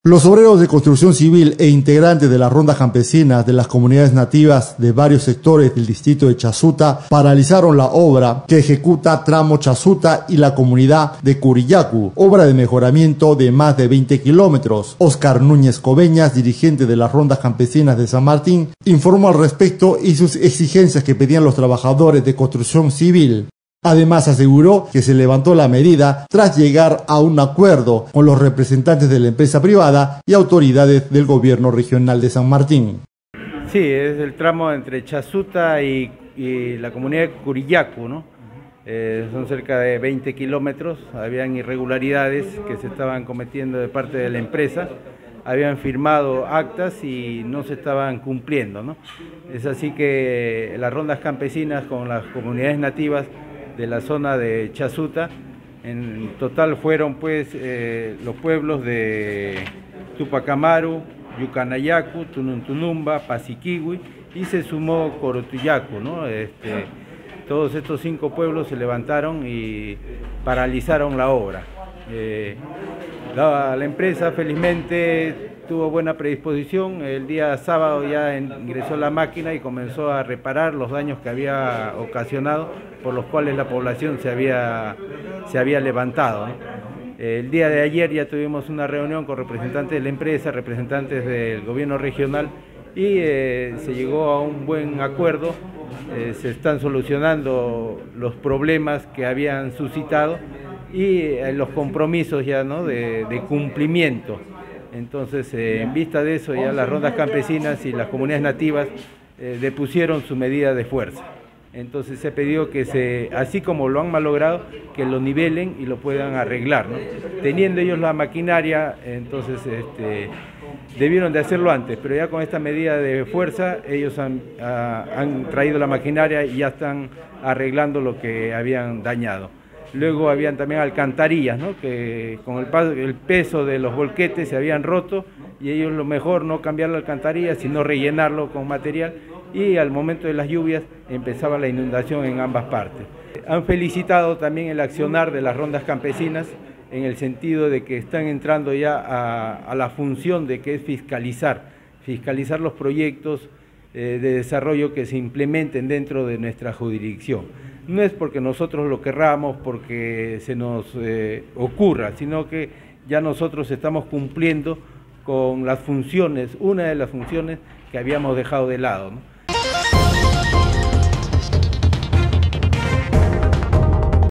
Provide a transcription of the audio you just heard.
Los obreros de construcción civil e integrantes de las rondas campesinas de las comunidades nativas de varios sectores del distrito de Chasuta paralizaron la obra que ejecuta Tramo Chasuta y la comunidad de Curillacu, obra de mejoramiento de más de 20 kilómetros. Oscar Núñez Coveñas, dirigente de las rondas campesinas de San Martín, informó al respecto y sus exigencias que pedían los trabajadores de construcción civil. Además, aseguró que se levantó la medida tras llegar a un acuerdo con los representantes de la empresa privada y autoridades del gobierno regional de San Martín. Sí, es el tramo entre Chasuta y la comunidad de Curillacu, ¿no? Son cerca de 20 kilómetros, habían irregularidades que se estaban cometiendo de parte de la empresa, habían firmado actas y no se estaban cumpliendo, ¿no? Es así que las rondas campesinas con las comunidades nativas de la zona de Chasuta, en total fueron pues los pueblos de Tupacamaru, Yucanayacu, Tununtunumba, Pasiquihui y se sumó Corotuyacu, ¿no? Todos estos 5 pueblos se levantaron y paralizaron la obra. La empresa felizmente tuvo buena predisposición, el día sábado ya ingresó la máquina y comenzó a reparar los daños que había ocasionado, por los cuales la población se había levantado, ¿no? El día de ayer ya tuvimos una reunión con representantes de la empresa, representantes del gobierno regional y se llegó a un buen acuerdo, se están solucionando los problemas que habían suscitado y los compromisos ya, ¿no?, de cumplimiento. Entonces, en vista de eso, ya las rondas campesinas y las comunidades nativas depusieron su medida de fuerza. Entonces se pidió que así como lo han malogrado, que lo nivelen y lo puedan arreglar, ¿no? Teniendo ellos la maquinaria, entonces debieron de hacerlo antes, pero ya con esta medida de fuerza, ellos han traído la maquinaria y ya están arreglando lo que habían dañado. Luego habían también alcantarillas, ¿no?, que con el peso de los volquetes se habían roto y ellos lo mejor no cambiar la alcantarilla, sino rellenarlo con material y al momento de las lluvias empezaba la inundación en ambas partes. Han felicitado también el accionar de las rondas campesinas en el sentido de que están entrando ya a la función de que es fiscalizar los proyectos de desarrollo que se implementen dentro de nuestra jurisdicción. No es porque nosotros lo querramos, porque se nos ocurra, sino que ya nosotros estamos cumpliendo con las funciones, una de las funciones que habíamos dejado de lado, ¿no?